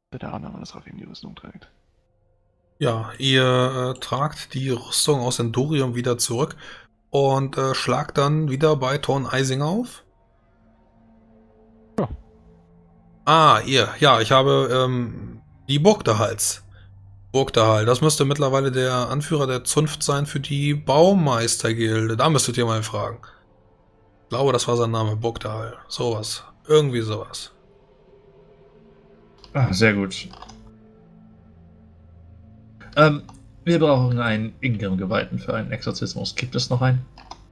Der andere alles auf ihm die Rüstung trägt. Ja, ihr tragt die Rüstung aus Endorium wieder zurück und schlagt dann wieder bei Thorn Eising auf. Ja. Ah, ihr. Ja, ich habe die Burgdahals. Burgdahal, das müsste mittlerweile der Anführer der Zunft sein für die Baumeistergilde. Da müsstet ihr mal fragen. Ich glaube, das war sein Name, Burgdahal. Sowas. Irgendwie sowas. Ah, sehr gut. Wir brauchen einen Ingrim-Geweihten für einen Exorzismus. Gibt es noch einen?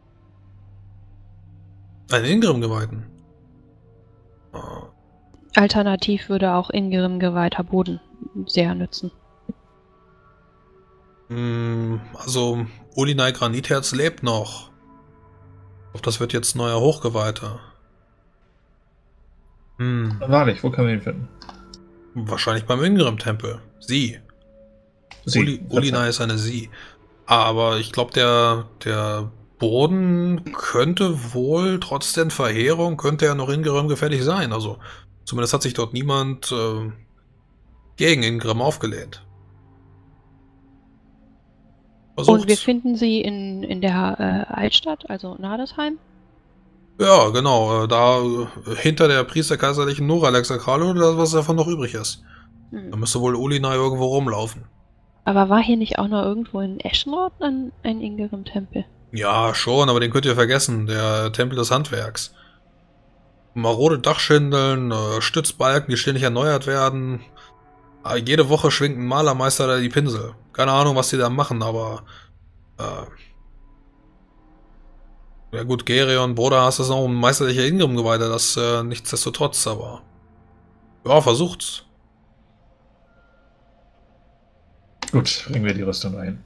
Einen Ingrim-Geweihten. Oh. Alternativ würde auch Ingrim geweihter Boden sehr nützen. Also, Olinai Granitherz lebt noch. Ich glaube, das wird jetzt neuer Hochgeweihter. Wahrlich, wo können wir ihn finden? Wahrscheinlich beim Ingrim-Tempel. Sie. Olinai ist eine Sie. Aber ich glaube, der Boden könnte wohl, trotz der Verheerung, könnte er noch Ingrim gefährlich sein. Also, zumindest hat sich dort niemand gegen Ingrim aufgelehnt. Versucht's. Und wir finden sie in der Altstadt, also Nadesheim. Ja, genau. Da hinter der priesterkaiserlichen Noralex-Sakrale oder das, was davon noch übrig ist. Da müsste wohl Olinai irgendwo rumlaufen. Aber war hier nicht auch noch irgendwo in Eschenrod ein Ingrim-Tempel? Ja, schon, aber den könnt ihr vergessen. Der Tempel des Handwerks. Marode Dachschindeln, Stützbalken, die ständig erneuert werden. Jede Woche schwingt ein Malermeister da die Pinsel. Keine Ahnung, was die da machen, aber ja gut, Gerion, Broderhaas ist noch ein meisterlicher Ingrim-Geweihter, das nichtsdestotrotz, aber ja, versucht's. Gut, bringen wir die Rüstung ein.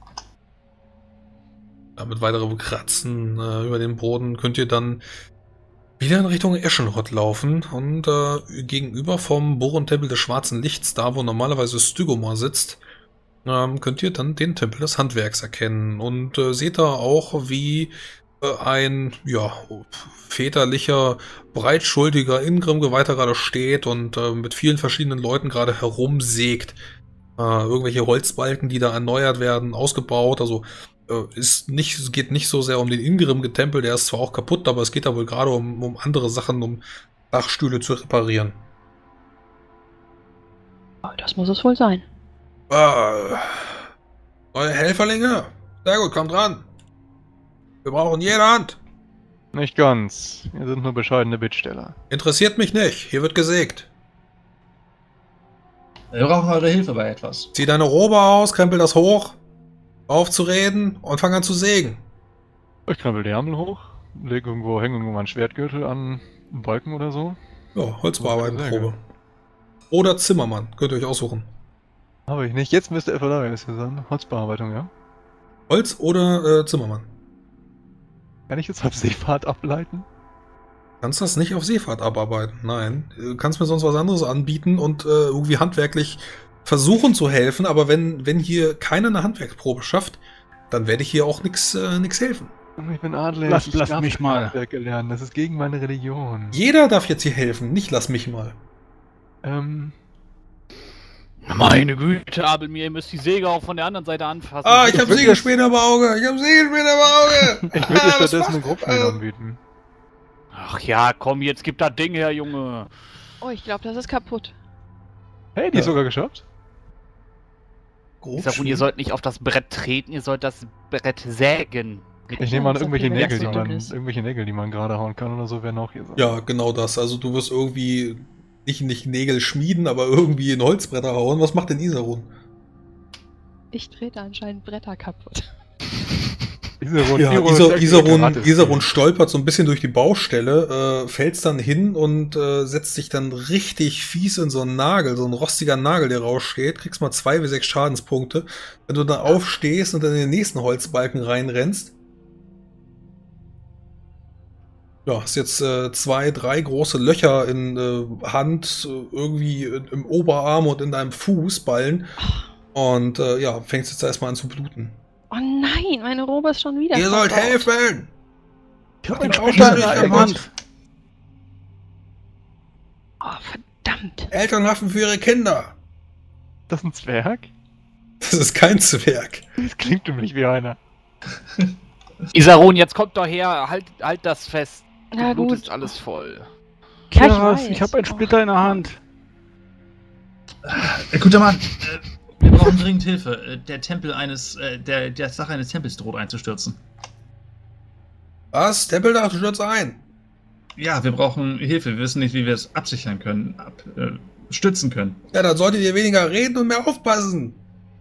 Ja, mit weiterem Kratzen über den Boden könnt ihr dann wieder in Richtung Eschenrod laufen und gegenüber vom Boron-Tempel des Schwarzen Lichts, da wo normalerweise Stygomor sitzt, könnt ihr dann den Tempel des Handwerks erkennen und seht da auch, wie ein väterlicher, breitschultiger Ingrim-Geweihter gerade steht und mit vielen verschiedenen Leuten gerade herumsägt. Irgendwelche Holzbalken, die da erneuert werden, ausgebaut, also es geht nicht so sehr um den Ingrim-Tempel, der ist zwar auch kaputt, aber es geht da wohl gerade um andere Sachen, um Dachstühle zu reparieren. Das muss es wohl sein. Neue Helferlinge? Sehr gut, kommt ran. Wir brauchen jede Hand. Nicht ganz. Wir sind nur bescheidene Bittsteller. Interessiert mich nicht. Hier wird gesägt. Wir brauchen eure Hilfe bei etwas. Zieh deine Robe aus, krempel das hoch, aufzureden und fang an zu sägen. Ich krempel die Ärmel hoch, hänge irgendwo mein Schwertgürtel an einen Balken oder so. Ja, Holzbearbeitenprobe. Oder Zimmermann, könnt ihr euch aussuchen. Habe ich nicht. Jetzt müsste Ephedarius hier sein. Holzbearbeitung, ja? Holz oder Zimmermann? Kann ich jetzt auf Seefahrt ableiten? Kannst das nicht auf Seefahrt abarbeiten, nein. Du kannst mir sonst was anderes anbieten und irgendwie handwerklich versuchen zu helfen, aber wenn hier keiner eine Handwerksprobe schafft, dann werde ich hier auch nix helfen. Ich bin Adler. Lass mich mal. Handwerk lernen. Das ist gegen meine Religion. Jeder darf jetzt hier helfen, nicht lass mich mal. Meine Güte, Abelmir, ihr müsst die Säge auch von der anderen Seite anfassen. Ah, ich hab Sägespäne im Auge! Ich hab Sägespäne im Auge! Ich würde stattdessen einen Gruppschmied anbieten. Ach ja, komm, jetzt gib das Ding her, Junge. Oh, ich glaube, das ist kaputt. Hey, die ist sogar geschafft. Ich sag, und ihr sollt nicht auf das Brett treten, ihr sollt das Brett sägen. Ich nehme an, irgendwelche wenn Nägel, das so dünn ist. die man gerade hauen kann oder so, werden auch hier sein. Ja, genau das. Also du wirst irgendwie nicht Nägel schmieden, aber irgendwie in Holzbretter hauen. Was macht denn Isarun? Ich trete anscheinend Bretter kaputt. Isarun stolpert so ein bisschen durch die Baustelle, fällt dann hin und setzt sich dann richtig fies in so einen Nagel, so ein rostiger Nagel, der raussteht. Kriegst mal 2W6 Schadenspunkte. Wenn du dann aufstehst und dann in den nächsten Holzbalken reinrennst. Ja, hast jetzt 2, 3 große Löcher in Hand, irgendwie im Oberarm und in deinem Fußballen. Und ja, fängst jetzt erstmal an zu bluten. Oh nein, meine Robe ist schon wieder Ihr sollt verbaut. helfen! Ich hab den den Ausschlag Ausschlag im Hand. Oh, verdammt. Eltern haften für ihre Kinder. Das ist ein Zwerg? Das ist kein Zwerg. Das klingt nämlich wie einer. Isarun, jetzt kommt doch her, halt das fest. Na Blut gut. ist alles voll. Ja, ich Keras, weiß. ich habe einen Splitter in der Hand. Guter Mann, wir brauchen dringend Hilfe. Der Tempel der Sache eines Tempels droht einzustürzen. Was? Tempeldach, du stürzt ein. Ja, wir brauchen Hilfe. Wir wissen nicht, wie wir es absichern können, stützen können. Ja, dann solltet ihr weniger reden und mehr aufpassen.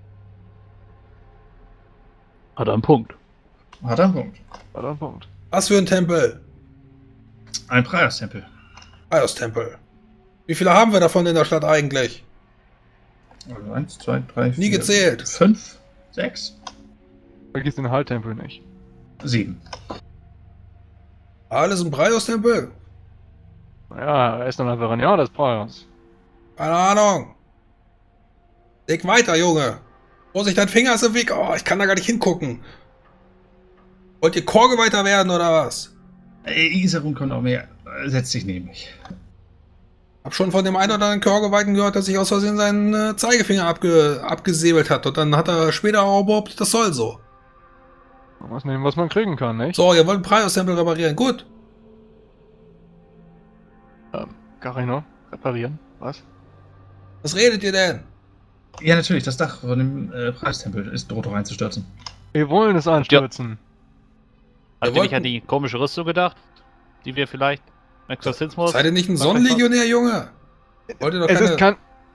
Hat er einen Punkt. Hat er einen Punkt. War da ein Punkt. Was für ein Tempel? Ein Praios-Tempel. Eios-Tempel. Wie viele haben wir davon in der Stadt eigentlich? Also 1, 2, 3, 4, Nie gezählt. 5, 6, Vergiss den Hall-Tempel nicht. 7. Alles im Eios-Tempel? Ja, er ist dann einfach ein Jahr des Praios. Keine Ahnung. Leg weiter, Junge. Vorsicht, dein Finger ist im Weg. Oh, ich kann da gar nicht hingucken. Wollt ihr Chorgeweihter werden oder was? Isarun kommt auch mehr. Setz dich neben mich. Hab schon von dem einen oder anderen Chorgeweihten gehört, dass sich aus Versehen seinen Zeigefinger abgesäbelt hat. Und dann hat er später auch behauptet, das soll so. Man muss nehmen, was man kriegen kann, nicht? So, ihr wollt den Praios-Tempel reparieren. Gut. Carino, reparieren. Was? Was redet ihr denn? Ja, natürlich, das Dach von dem Praios-Tempel droht doch einzustürzen. Wir wollen es einstürzen. Habt ihr wollten- nicht an die komische Rüstung gedacht? Die wir vielleicht... Exorzismus? Seid ihr nicht ein Sonnenlegionär, Junge? Wollt ihr doch Es keine... ist kein...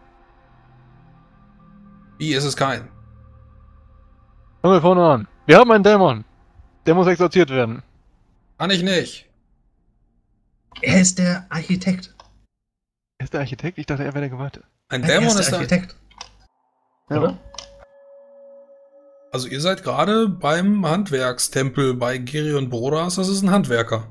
Wie ist es kein? Fangen wir vorne an. Wir haben einen Dämon. Der muss exorziert werden. Kann ich nicht. Er ist der Architekt. Er ist der Architekt? Ich dachte, er wäre der Geweihte. Ein Nein, er Dämon ist ist der da. Architekt. Ja. Oder? Also ihr seid gerade beim Handwerkstempel bei Gerion Brodas. Das ist ein Handwerker.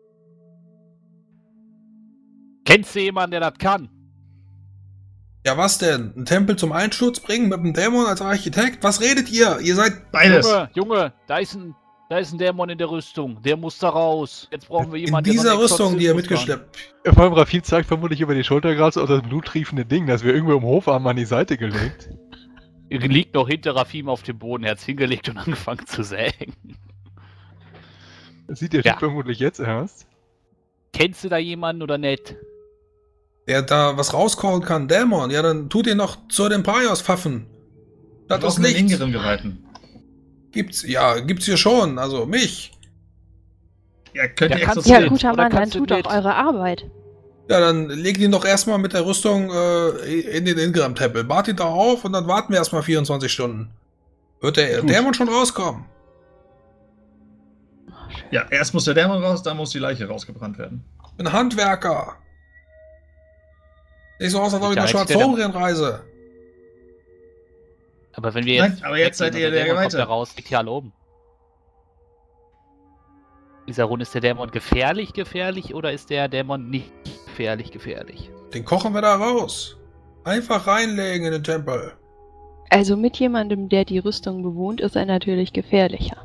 Kennst du jemanden, der das kann? Ja, was denn? Ein Tempel zum Einsturz bringen mit einem Dämon als Architekt? Was redet ihr? Ihr seid Beides. Junge, da ist ein Dämon in der Rüstung. Der muss da raus. Jetzt brauchen wir in jemanden, dieser der so einen Rüstung, die ihr Exorzismus mitgeschleppt. Vor allem Rafid zeigt vermutlich über die Schulter gerade so auf das bluttriefende Ding, das wir irgendwo im Hofarm an die Seite gelegt. kann. Liegt noch hinter Rafim auf dem Boden. Er hat's hingelegt und angefangen zu sägen. Das sieht der Ja. Typ vermutlich jetzt erst. Kennst du da jemanden oder nicht? Der da was rauskauen kann, Dämon. Ja, dann tut ihr noch zu den Praios-Pfaffen. Das Das ist ist Licht. Ingrim geweihten. Gibt's hier schon. Also mich. Ja, könnt Ja, ihr kannst Ja, du exorzieren. guter Oder Mann, dann kannst du tut doch nicht? eure Arbeit. Ja, dann legt ihn doch erstmal mit der Rüstung in den Ingram-Tempel. Bart ihn da auf und dann warten wir erstmal 24 Stunden. Wird der Gut. Dämon schon rauskommen? Ja, erst muss der Dämon raus, dann muss die Leiche rausgebrannt werden. Ich bin Handwerker. Nicht so aus, als ob ich nach Ja, jetzt Schwarzhornreise. Aber wenn wir jetzt. Nein, aber jetzt seid ihr der Dämon kommt Geweihte. da raus, liegt hier alle oben. Isarun, ist der Dämon gefährlich oder ist der Dämon nicht gefährlich? Den kochen wir da raus. Einfach reinlegen in den Tempel. Also mit jemandem, der die Rüstung bewohnt, ist er natürlich gefährlicher.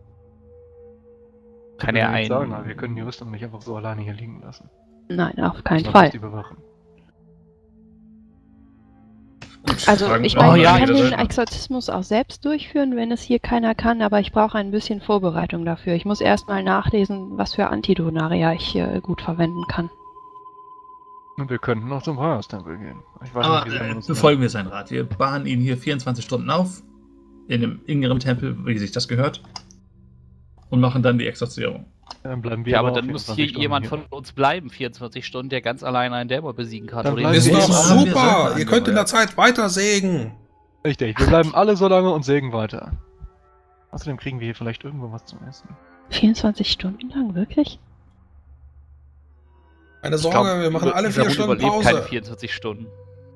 Kann Wir er können nicht sagen, aber einen. wir können die Rüstung nicht einfach so alleine hier liegen lassen. Nein, auf keinen Man Fall. muss die überwachen. Also Fragen- ich Oh, meine, ja, ich kann wieder den selber. Exorzismus auch selbst durchführen, wenn es hier keiner kann, aber ich brauche ein bisschen Vorbereitung dafür. Ich muss erstmal nachlesen, was für Antidonaria ich hier gut verwenden kann. Und wir könnten noch zum Praios-Tempel gehen. Ich weiß Aber nicht, wie lange uns befolgen wir seinen Rat. Wir bahnen ihn hier 24 Stunden auf, in dem Ingrim-Tempel, wie sich das gehört, und machen dann die Exorzierung. Dann bleiben wir Ja, aber auch dann muss 24 hier Stunden jemand hier. von uns bleiben, 24 Stunden, der ganz alleine einen Dämon besiegen kann. Dann Oder bleiben Ist wir doch jetzt haben wir super. Söldner Ihr könnt in der angeheuert. Zeit weiter sägen. Richtig, wir bleiben alle so lange und sägen weiter. Außerdem kriegen wir hier vielleicht irgendwo was zum Essen. 24 Stunden lang, wirklich? Keine Ich Sorge, glaub, wir machen alle 4 Isarun Stunden überlebt keine Pause. 24 Stunden.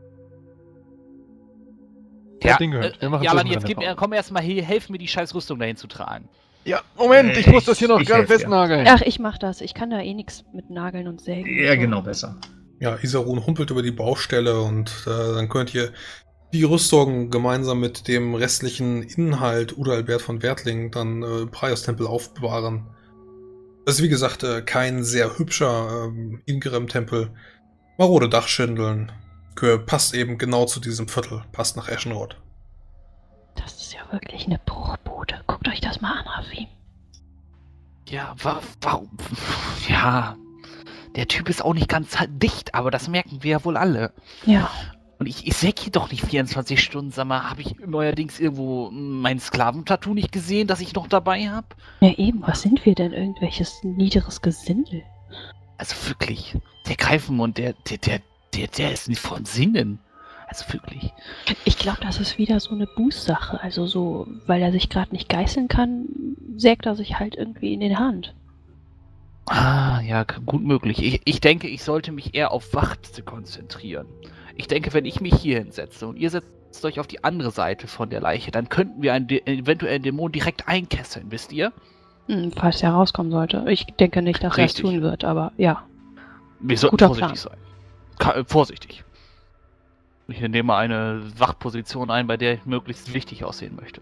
Ja, Ding gehört. Wir machen Jalan, Zwischenrenne jetzt komm erstmal hier, helf mir die scheiß Rüstung dahin zu tragen. Ja, Moment, ich muss das hier noch Ich gerade helf dir. festnageln. Ach, ich mach das. Ich kann da eh nichts mit Nageln und Sägen. Ja, genau, besser. Ja, Isarun humpelt über die Baustelle und dann könnt ihr die Rüstung gemeinsam mit dem restlichen Inhalt Udalbert von Wertling dann Praios-Tempel aufbewahren. Das ist wie gesagt kein sehr hübscher Ingrim-Tempel. Marode Dachschindeln. passt eben genau zu diesem Viertel, passt nach Eschenrod. Das ist ja wirklich eine Bruchbude. Guckt euch das mal an, Rafim. Ja, warum? Ja, der Typ ist auch nicht ganz dicht, aber das merken wir ja wohl alle. Ja. Und ich säg hier doch nicht 24 Stunden, sag mal, habe ich neuerdings irgendwo mein Sklaventattoo nicht gesehen, das ich noch dabei habe? Ja eben, was sind wir denn? Irgendwelches niederes Gesindel? Also wirklich, der Greifenmund, der ist nicht von Sinnen. Also wirklich. Ich glaube, das ist wieder so eine Bußsache. Also so, weil er sich gerade nicht geißeln kann, sägt er sich halt irgendwie in den Hand. Ah, ja, gut möglich. Ich denke, ich sollte mich eher auf Wacht konzentrieren. Ich denke, wenn ich mich hier hinsetze und ihr setzt euch auf die andere Seite von der Leiche, dann könnten wir einen eventuellen Dämon direkt einkesseln, wisst ihr? Falls er rauskommen sollte. Ich denke nicht, dass er es tun wird, aber ja. Wir sollten Guter vorsichtig sein. Vorsichtig. Ich nehme eine Wachposition ein, bei der ich möglichst wichtig aussehen möchte.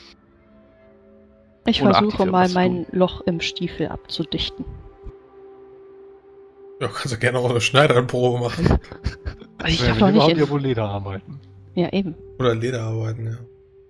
Ich Ohne versuche aktiv mal etwas zu mein Loch im Stiefel abzudichten. Ja, kannst du gerne auch eine Schneiderprobe machen. Ich Wenn darf wir doch überhaupt nicht ja wohl Leder arbeiten. Ja, eben. Oder Leder arbeiten, ja.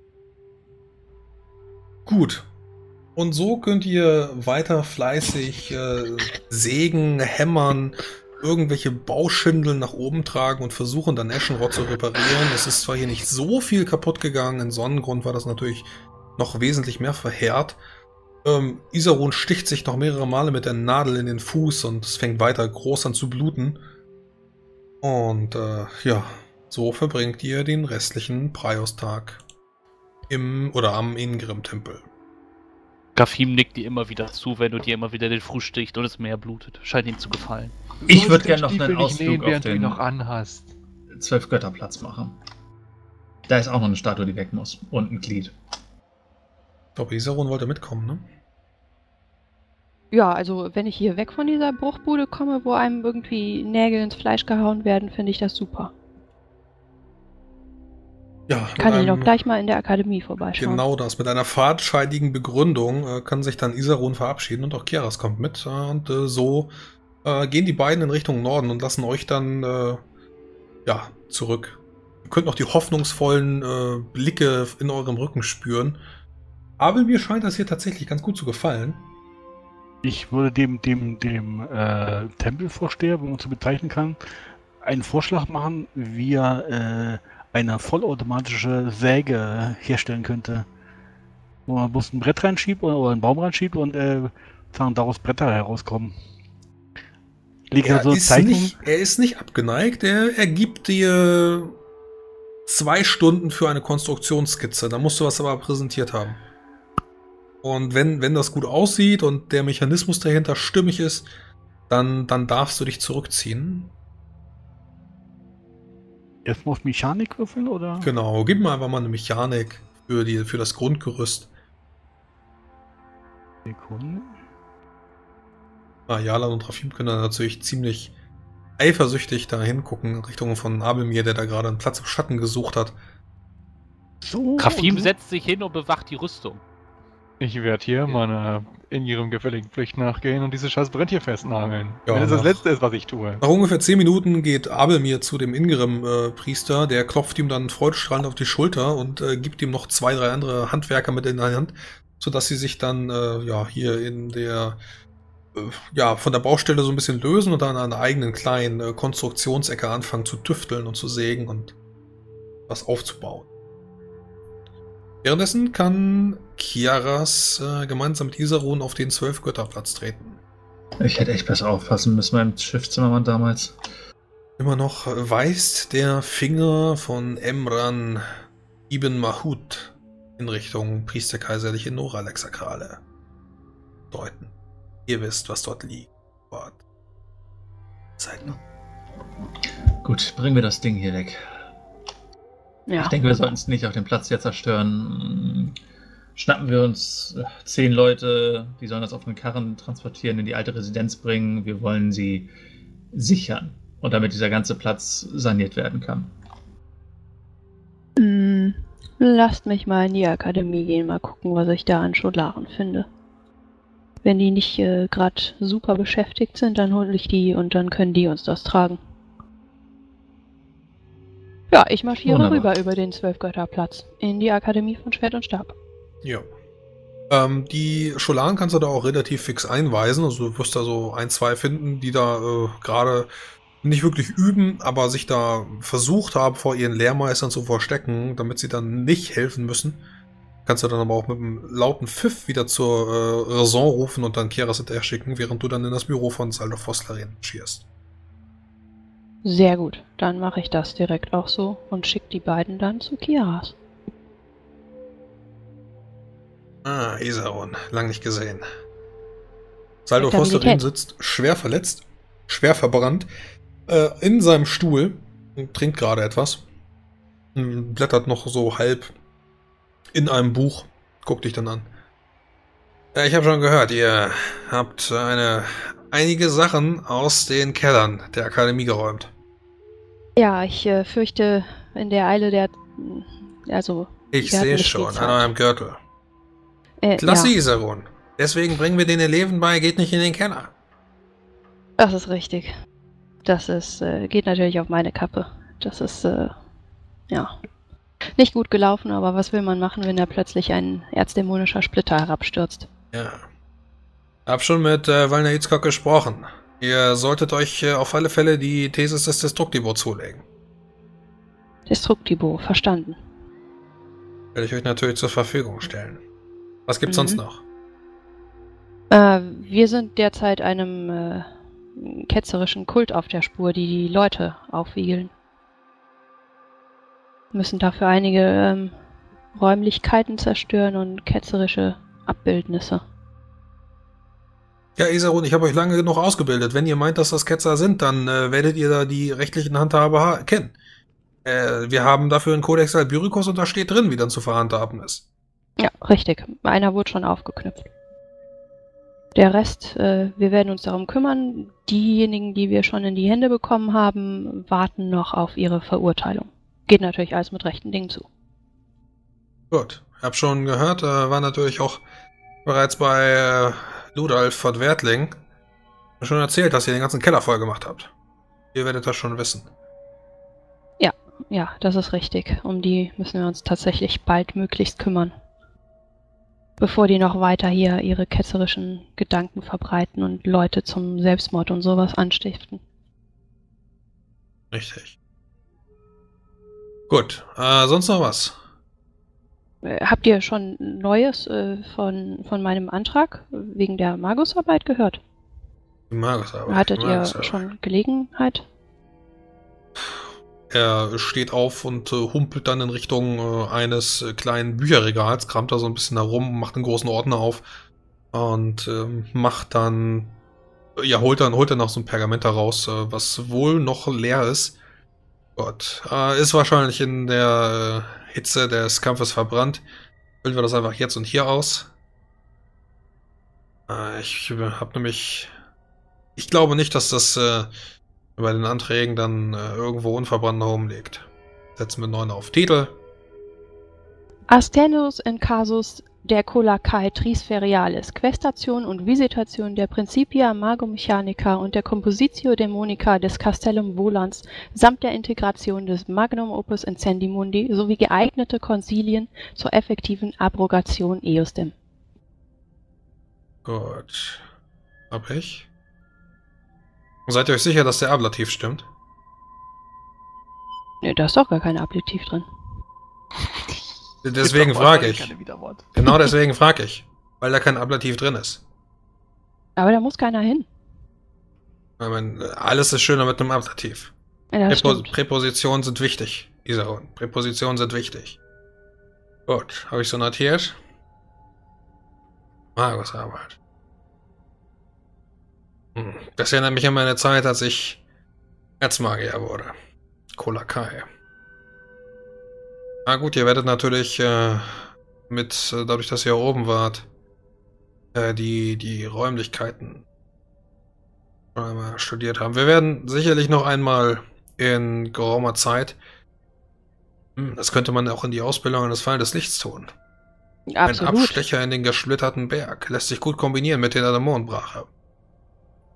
Gut. Und so könnt ihr weiter fleißig sägen, hämmern, irgendwelche Bauschindeln nach oben tragen und versuchen dann Eschenrod zu reparieren. Es ist zwar hier nicht so viel kaputt gegangen, in Sonnengrund war das natürlich noch wesentlich mehr verheert. Isarun sticht sich noch mehrere Male mit der Nadel in den Fuß und es fängt weiter groß an zu bluten. Und ja, so verbringt ihr den restlichen Praios-Tag am Ingrim-Tempel. Gafim nickt dir immer wieder zu, wenn du dir immer wieder den Fuß stichst und es mehr blutet. Scheint ihm zu gefallen. Ich würde gerne noch einen Ausflug auf während du ihn den noch anhast. 12-Götter-Platz machen. Da ist auch noch eine Statue, die weg muss. Und ein Glied. Ich glaube, Isarun wollte mitkommen, ne? Ja, also wenn ich hier weg von dieser Bruchbude komme, wo einem irgendwie Nägel ins Fleisch gehauen werden, finde ich das super. Ja, Kann ich noch gleich mal in der Akademie vorbeischauen. Genau das. Mit einer fadenscheinigen Begründung kann sich dann Isarun verabschieden und auch Kiaras kommt mit. So gehen die beiden in Richtung Norden und lassen euch dann ja, zurück. Ihr könnt noch die hoffnungsvollen Blicke in eurem Rücken spüren. Aber mir scheint das hier tatsächlich ganz gut zu gefallen. Ich würde dem Tempelvorsteher, wenn man so bezeichnen kann, einen Vorschlag machen, wie er eine vollautomatische Säge herstellen könnte. Wo man bloß ein Brett reinschiebt oder einen Baum reinschiebt und daraus Bretter herauskommen. Er ist nicht abgeneigt. Er gibt dir 2 Stunden für eine Konstruktionsskizze. Da musst du was aber präsentiert haben. Und wenn das gut aussieht und der Mechanismus dahinter stimmig ist, dann darfst du dich zurückziehen. Erstmal auf Mechanik würfeln, oder? Genau, gib mir einfach mal eine Mechanik für das Grundgerüst. Sekunde. Jalan und Rafim können dann natürlich ziemlich eifersüchtig da hingucken, in Richtung von Abelmir, der da gerade einen Platz im Schatten gesucht hat. So, Rafim setzt sich hin und bewacht die Rüstung. Ich werde hier meiner in ihrem gefälligen Pflicht nachgehen und diese scheiß Brett hier festnageln. Ja, wenn es das Letzte ist, was ich tue. Nach ungefähr 10 Minuten geht Abelmir zu dem Ingrim-Priester, der klopft ihm dann freudestrahlend auf die Schulter und gibt ihm noch 2, 3 andere Handwerker mit in der Hand, sodass sie sich dann ja, hier in der ja, von der Baustelle so ein bisschen lösen und dann an einer eigenen kleinen Konstruktionsecke anfangen zu tüfteln und zu sägen und was aufzubauen. Währenddessen kann Kiaras gemeinsam mit Isarun auf den 12-Götter-Platz treten. Ich hätte echt besser aufpassen müssen beim Schiffszimmermann damals. Immer noch weist der Finger von Emran Ibn Mahud in Richtung priesterkaiserliche Noralek-Sakrale deuten. Ihr wisst, was dort liegt. Zeig noch. Gut, bringen wir das Ding hier weg. Ja. Ich denke, wir sollten es nicht auf dem Platz hier zerstören. Schnappen wir uns 10 Leute, die sollen das auf einen Karren transportieren, in die alte Residenz bringen. Wir wollen sie sichern und damit dieser ganze Platz saniert werden kann. Lasst mich mal in die Akademie gehen, mal gucken, was ich da an Scholaren finde. Wenn die nicht gerade super beschäftigt sind, dann hole ich die und dann können die uns das tragen. Ja, ich marschiere Wunderbar. rüber über den Zwölfgötterplatz in die Akademie von Schwert und Stab. Ja. Die Scholaren kannst du da auch relativ fix einweisen. Also du wirst da so 1, 2 finden, die da gerade nicht wirklich üben, aber sich da versucht haben, vor ihren Lehrmeistern zu verstecken, damit sie dann nicht helfen müssen. Kannst du dann aber auch mit einem lauten Pfiff wieder zur Raison rufen und dann Keras hinterher schicken, während du dann in das Büro von Saldo Fosslerin marschierst. Sehr gut, dann mache ich das direkt auch so und schicke die beiden dann zu Kiaras. Ah, Isaron, lang nicht gesehen. Saldo Stabilität. Fosslerin sitzt schwer verletzt, schwer verbrannt, in seinem Stuhl und trinkt gerade etwas. Blättert noch so halb in einem Buch. Guck dich dann an. Ich habe schon gehört, ihr habt einige Sachen aus den Kellern der Akademie geräumt. Ja, ich fürchte, in der Eile der... Also... Ich wir hatten sehe nicht schon, viel an Zeit. eurem Gürtel. Klasse, Ja, Isaron. Deswegen bringen wir den Eleven bei, geht nicht in den Keller. das ist richtig. Das ist, geht natürlich auf meine Kappe. Das ist, ja, nicht gut gelaufen, aber was will man machen, wenn da plötzlich ein erzdämonischer Splitter herabstürzt? Ja. Hab schon mit Valner Itzkok gesprochen. Ihr solltet euch auf alle Fälle die Thesis des Destructivo zulegen. Destructivo, verstanden. Werde ich euch natürlich zur Verfügung stellen. Was gibt's sonst noch? Wir sind derzeit einem ketzerischen Kult auf der Spur, die die Leute aufwiegeln. Müssen dafür einige Räumlichkeiten zerstören und ketzerische Abbildnisse. Ja, Isaron, ich habe euch lange genug ausgebildet. Wenn ihr meint, dass das Ketzer sind, dann werdet ihr da die rechtlichen Handhaber kennen. Wir haben dafür einen Codex Albyricus und da steht drin, wie dann zu verhandhaben ist. Ja, richtig. Einer wurde schon aufgeknüpft. Der Rest, wir werden uns darum kümmern. Diejenigen, die wir schon in die Hände bekommen haben, warten noch auf ihre Verurteilung. Geht natürlich alles mit rechten Dingen zu. Gut, hab schon gehört, war natürlich auch bereits bei Ludolf von Wertling schon erzählt, dass ihr den ganzen Keller voll gemacht habt. Ihr werdet das schon wissen. Ja, das ist richtig. Um die müssen wir uns tatsächlich baldmöglichst kümmern. Bevor die noch weiter hier ihre ketzerischen Gedanken verbreiten und Leute zum Selbstmord und sowas anstiften. Richtig. Gut, sonst noch was? Habt ihr schon Neues von meinem Antrag wegen der Magusarbeit gehört? Die Magisarbeit. Hattet die ihr Magisarbeit. schon Gelegenheit? Er steht auf und humpelt dann in Richtung eines kleinen Bücherregals, kramt da so ein bisschen herum, macht einen großen Ordner auf und macht dann, ja, holt dann noch so ein Pergament heraus, was wohl noch leer ist. Gott, ist wahrscheinlich in der Hitze des Kampfes verbrannt. Füllen wir das einfach jetzt und hier aus. Ich glaube nicht, dass das bei den Anträgen dann irgendwo unverbrannt herumliegt. Setzen wir 9 auf Titel. Astenus in casus der Colacae Tris Ferialis, Questation und Visitation der Principia Magomechanica und der Compositio Daemonica des Castellum Volans samt der Integration des Magnum Opus Incendimundi sowie geeignete Konzilien zur effektiven Abrogation eustem. Gut. Hab ich. Seid ihr euch sicher, dass der Ablativ stimmt? Ne, da ist doch gar kein Ablativ drin. Deswegen frage ich. Genau deswegen frage ich. Weil da kein Ablativ drin ist. Aber da muss keiner hin. Ich meine, alles ist schöner mit einem Ablativ. Ja, das stimmt. Präpositionen sind wichtig, Isaron. Präpositionen sind wichtig. Gut, habe ich so notiert. Magusarbeit. Das erinnert mich an meine Zeit, als ich Erzmagier wurde. Colacae. Na gut, ihr werdet natürlich dadurch, dass ihr oben wart, die Räumlichkeiten schon einmal studiert haben. Wir werden sicherlich noch einmal in geraumer Zeit, das könnte man auch in die Ausbildung eines Fallen des Lichts tun. Ein Absolut. Abstecher in den gesplitterten Berg. Lässt sich gut kombinieren mit der Dämonenbrache.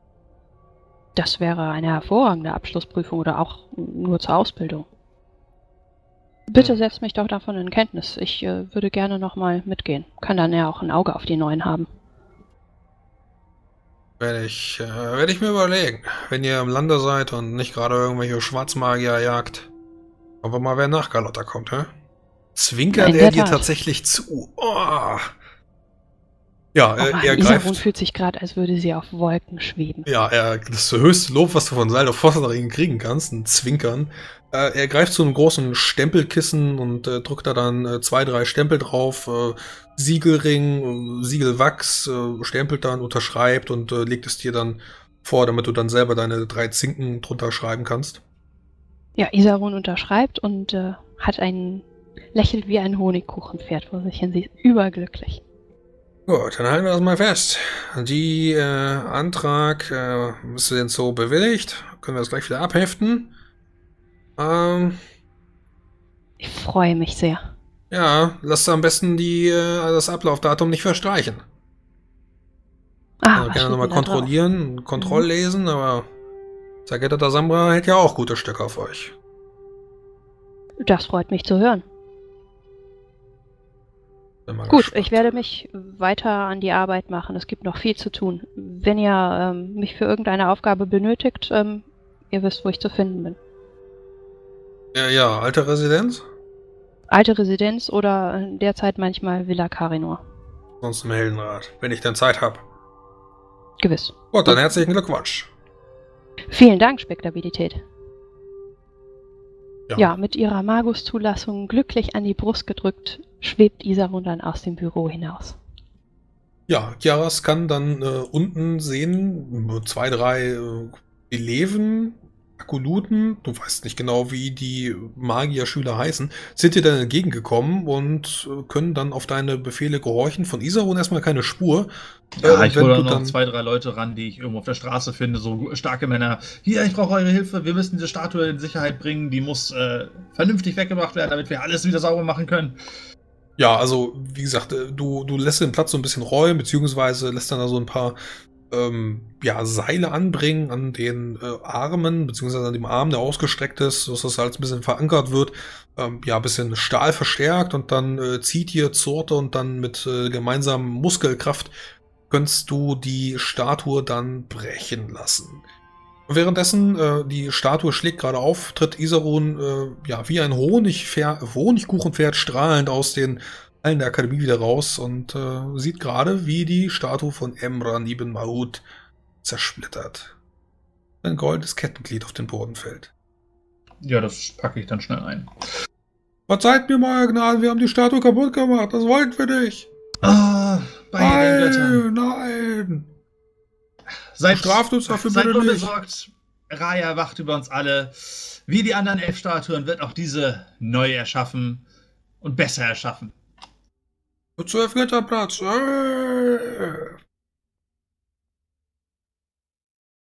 Das wäre eine hervorragende Abschlussprüfung oder auch nur zur Ausbildung. Bitte setzt mich doch davon in Kenntnis. Ich würde gerne nochmal mitgehen. Kann dann ja auch ein Auge auf die Neuen haben. Werde ich mir überlegen. Wenn ihr im Lande seid und nicht gerade irgendwelche Schwarzmagier jagt, aber mal wer nach Carlotta kommt, hä? Zwinkert In er der dir Tat. tatsächlich zu? Oh. Ja, Oh Mann, er Isarun greift. fühlt sich gerade, als würde sie auf Wolken schweben. Ja, das höchste Lob, was du von Saldo Fossering kriegen kannst, ein Zwinkern. Er greift zu einem großen Stempelkissen und drückt da dann 2, 3 Stempel drauf, Siegelring, Siegelwachs, stempelt dann, unterschreibt und legt es dir dann vor, damit du dann selber deine 3 Zinken drunter schreiben kannst. Ja, Isarun unterschreibt und lächelt wie ein Honigkuchenpferd vor sich hin. Sie ist überglücklich. Gut, dann halten wir das mal fest. Die Antrag ist jetzt so bewilligt. Können wir das gleich wieder abheften. Ich freue mich sehr. Ja, lasst am besten das Ablaufdatum nicht verstreichen. Ah, Also was gerne steht nochmal denn da drauf? kontrollieren, Kontrolllesen, aber Sagetta da Sambra hält ja auch gute Stücke auf euch. Das freut mich zu hören. Bin mal Gut, gespannt. ich werde mich weiter an die Arbeit machen. Es gibt noch viel zu tun. Wenn ihr mich für irgendeine Aufgabe benötigt, ihr wisst, wo ich zu finden bin. Ja, alte Residenz? Alte Residenz oder derzeit manchmal Villa Carinor. Sonst im Heldenrat, wenn ich dann Zeit habe. Gewiss. Gut, dann herzlichen Glückwunsch. Vielen Dank, Spektabilität. Ja, mit ihrer Magus-Zulassung glücklich an die Brust gedrückt, schwebt Isarun dann aus dem Büro hinaus. Ja, Kiaras kann dann unten sehen, 2, 3 Eleven, Akoluten, du weißt nicht genau, wie die Magierschüler heißen, sind dir dann entgegengekommen und können dann auf deine Befehle gehorchen. Von Isarun erstmal keine Spur. Ja, ich wenn hole du noch dann- 2, 3 Leute ran, die ich irgendwo auf der Straße finde, so starke Männer. Hier, ich brauche eure Hilfe, wir müssen diese Statue in Sicherheit bringen, die muss vernünftig weggemacht werden, damit wir alles wieder sauber machen können. Ja, also wie gesagt, du lässt den Platz so ein bisschen räumen, beziehungsweise lässt dann da so ein paar Seile anbringen an den Armen, beziehungsweise an dem Arm, der ausgestreckt ist, sodass das halt ein bisschen verankert wird. Ein bisschen Stahl verstärkt und dann zieht ihr Zorte und dann mit gemeinsamer Muskelkraft könntest du die Statue dann brechen lassen. Währenddessen, die Statue schlägt gerade auf, tritt Isarun wie ein Honigkuchenpferd strahlend aus den Hallen der Akademie wieder raus und sieht gerade, wie die Statue von Emran ibn Mahud zersplittert. Ein goldenes Kettenglied auf den Boden fällt. Ja, das packe ich dann schnell ein. Verzeiht mir, Euer Gnaden, wir haben die Statue kaputt gemacht, das wollten wir nicht. Ah, bei den Göttern. Nein! Seid, Straft uns dafür seid bitte nicht. unbesorgt. Raya wacht über uns alle. Wie die anderen 11 Statuen wird auch diese neu erschaffen und besser erschaffen. 12 Götterplatz.